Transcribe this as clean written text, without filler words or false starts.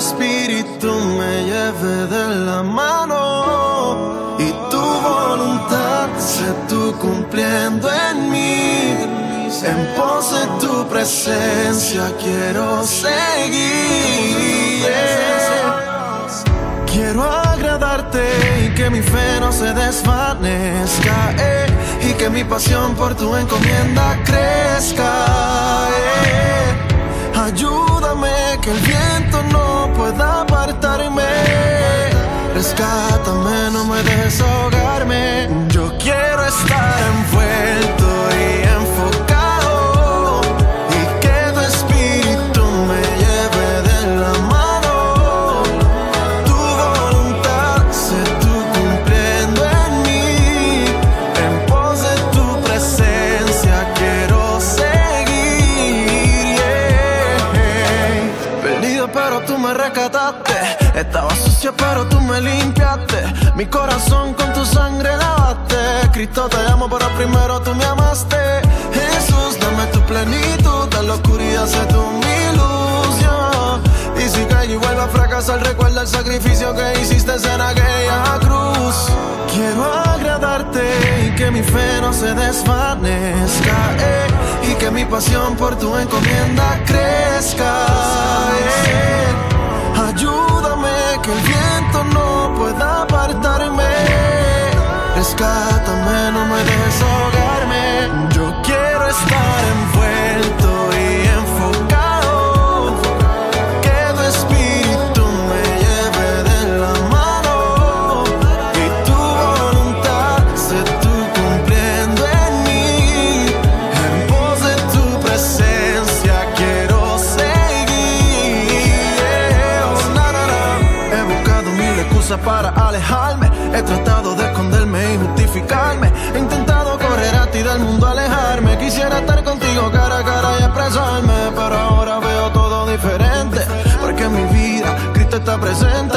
espíritu me lleve de la mano y tu voluntad sé tú cumpliendo en mí. En pos de tu presencia quiero seguir. Quiero agradarte y que mi fe no se desvanezca, y que mi pasión por tu encomienda crezca. Ayúdame que el viento no pueda apartarme. Rescátame, no me dejes ahogarme. Yo quiero estar envuelto y enfocado, y que tu espíritu me lleve de la mano. Tu voluntad sé tú cumpliendo en mí. En pos de tu presencia quiero seguir. Perdido pero tú me rescataste. Estaba sucio pero tú me limpiaste. Mi corazón con tu sangre lavaste. Cristo te amo pero primero tú me amaste. Jesús, dame tu plenitud. En la oscuridad sé tú mi luz, yo. Y si caigo y vuelvo a fracasar, recuerda el sacrificio que hiciste en aquella cruz. Quiero agradarte y que mi fe no se desvanezca, y que mi pasión por tu encomienda crezca. Ayúdame que el viento no pueda apartarme. Rescátame, no me dejes ahogarme. Yo quiero estar envuelto y enfocado, que tu espíritu me lleve de la mano, y tu voluntad sé tú cumpliendo en mí. En pos de tu presencia quiero seguir. He buscado mil excusas para alejarme. He tratado de esconderme y justificarme. He intentado correr a ti del mundo, alejarme. Quisiera estar contigo cara a cara y expresarme, pero ahora veo todo diferente, porque en mi vida Cristo está presente.